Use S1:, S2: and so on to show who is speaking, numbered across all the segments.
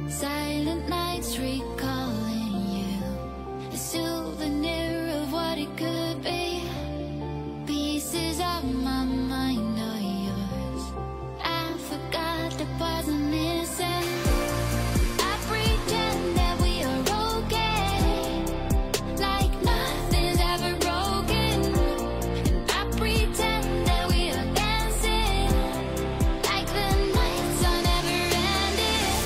S1: Silent nights recalling you, a souvenir of what it could be. Pieces of my mind are yours. I forgot the parts I'm missing. I pretend that we are okay, like nothing's ever broken. And I pretend that we are dancing, like the nights are never ending.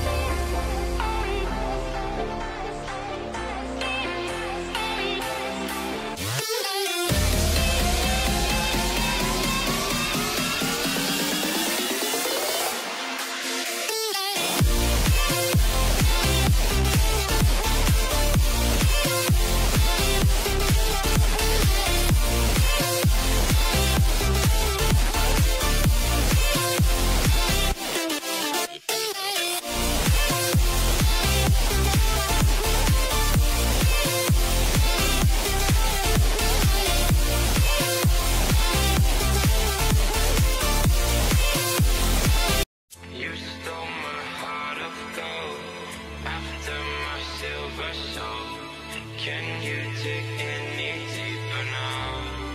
S2: You stole my heart of gold after my silver soul. Can you dig any deeper now?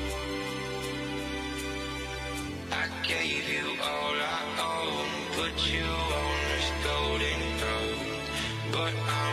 S2: I gave you all I own, put you on this golden throne, but